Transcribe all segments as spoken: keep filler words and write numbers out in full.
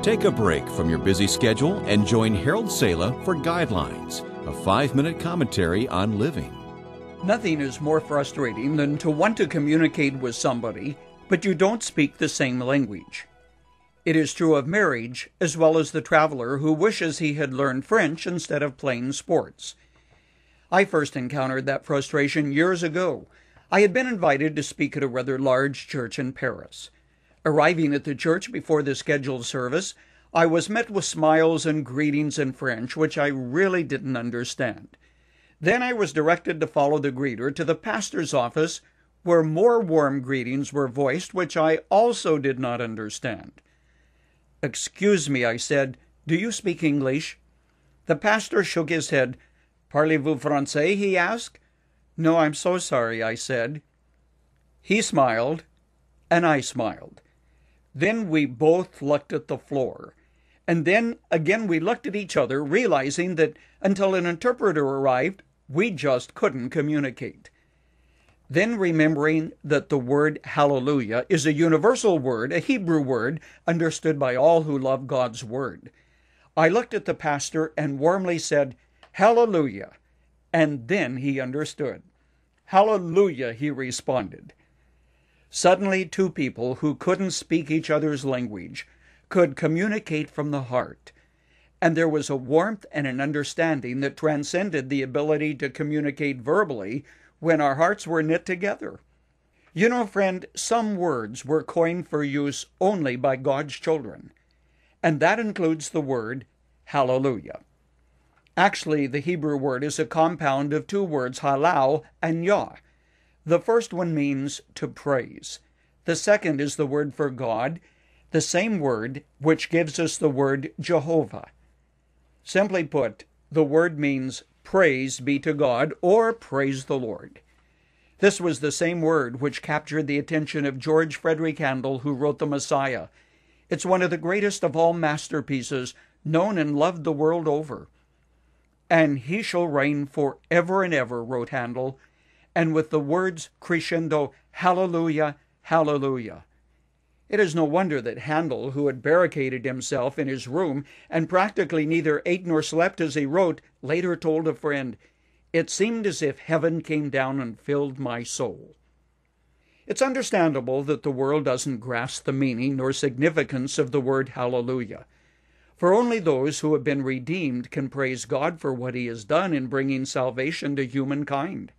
Take a break from your busy schedule and join Harold Sala for Guidelines, a five-minute commentary on living. Nothing is more frustrating than to want to communicate with somebody, but you don't speak the same language. It is true of marriage, as well as the traveler who wishes he had learned French instead of playing sports. I first encountered that frustration years ago. I had been invited to speak at a rather large church in Paris. Arriving at the church before the scheduled service, I was met with smiles and greetings in French, which I really didn't understand. Then I was directed to follow the greeter to the pastor's office, where more warm greetings were voiced, which I also did not understand. "Excuse me," I said, "do you speak English?" The pastor shook his head. "Parlez-vous francais?" he asked. "No, I'm so sorry," I said. He smiled, and I smiled. Then we both looked at the floor. And then again we looked at each other, realizing that until an interpreter arrived, we just couldn't communicate. Then, remembering that the word hallelujah is a universal word, a Hebrew word, understood by all who love God's word, I looked at the pastor and warmly said, "Hallelujah." And then he understood. "Hallelujah," he responded. Suddenly, two people who couldn't speak each other's language could communicate from the heart. And there was a warmth and an understanding that transcended the ability to communicate verbally when our hearts were knit together. You know, friend, some words were coined for use only by God's children, and that includes the word hallelujah. Actually, the Hebrew word is a compound of two words, halal and yah. The first one means to praise. The second is the word for God, the same word which gives us the word Jehovah. Simply put, the word means praise be to God or praise the Lord. This was the same word which captured the attention of George Frederick Handel, who wrote The Messiah. It's one of the greatest of all masterpieces, known and loved the world over. "And he shall reign forever and ever," wrote Handel, and with the words crescendo, "Hallelujah, hallelujah." It is no wonder that Handel, who had barricaded himself in his room and practically neither ate nor slept as he wrote, later told a friend, "It seemed as if heaven came down and filled my soul." It's understandable that the world doesn't grasp the meaning nor significance of the word hallelujah, for only those who have been redeemed can praise God for what he has done in bringing salvation to humankind.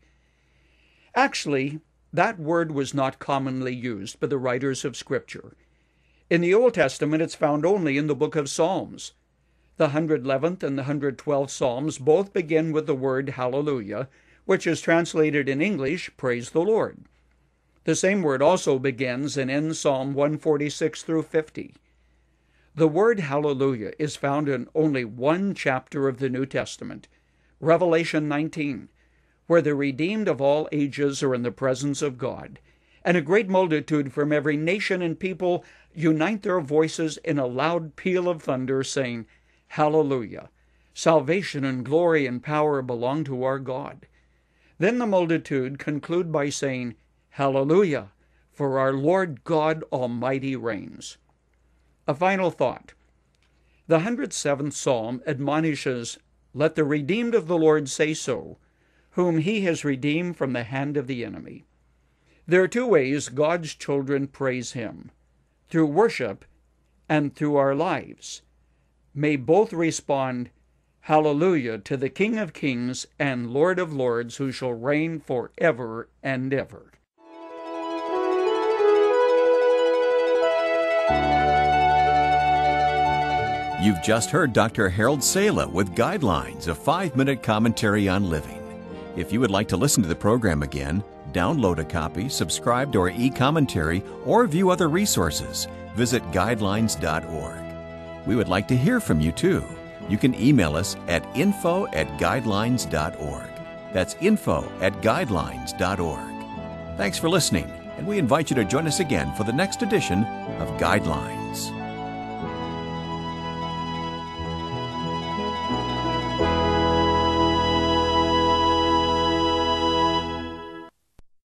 Actually, that word was not commonly used by the writers of Scripture. In the Old Testament, it's found only in the book of Psalms. The one hundred eleventh and the one hundred twelfth Psalms both begin with the word hallelujah, which is translated in English, praise the Lord. The same word also begins and ends Psalm one forty-six through fifty. The word hallelujah is found in only one chapter of the New Testament, Revelation nineteen, where the redeemed of all ages are in the presence of God, and a great multitude from every nation and people unite their voices in a loud peal of thunder, saying, "Hallelujah! Salvation and glory and power belong to our God." Then the multitude conclude by saying, "Hallelujah! For our Lord God Almighty reigns." A final thought. The one hundred seventh Psalm admonishes, "Let the redeemed of the Lord say so, whom he has redeemed from the hand of the enemy." There are two ways God's children praise him, through worship and through our lives. May both respond, "Hallelujah" to the King of Kings and Lord of Lords, who shall reign forever and ever. You've just heard Doctor Harold Sala with Guidelines, a five-minute commentary on living. If you would like to listen to the program again, download a copy, subscribe to our e-commentary, or view other resources, visit guidelines dot org. We would like to hear from you, too. You can email us at info at guidelines dot org. That's info at guidelines dot org. Thanks for listening, and we invite you to join us again for the next edition of Guidelines.